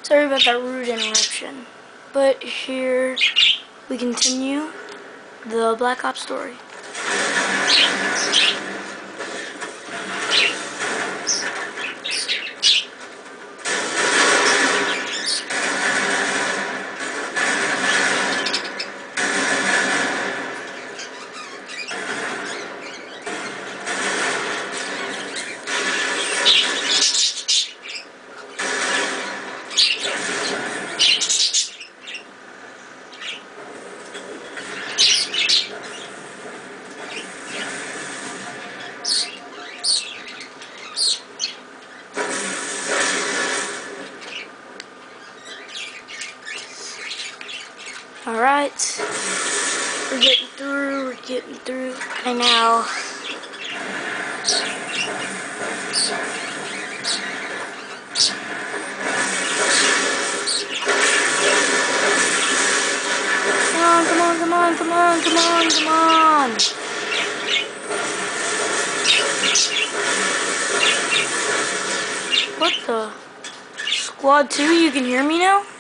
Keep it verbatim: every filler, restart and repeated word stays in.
Sorry about that rude interruption. But here we continue the Black Ops story. Alright, we're getting through, we're getting through by now. Come on, come on, come on, come on, come on, come on. What the? Squad two, you can hear me now?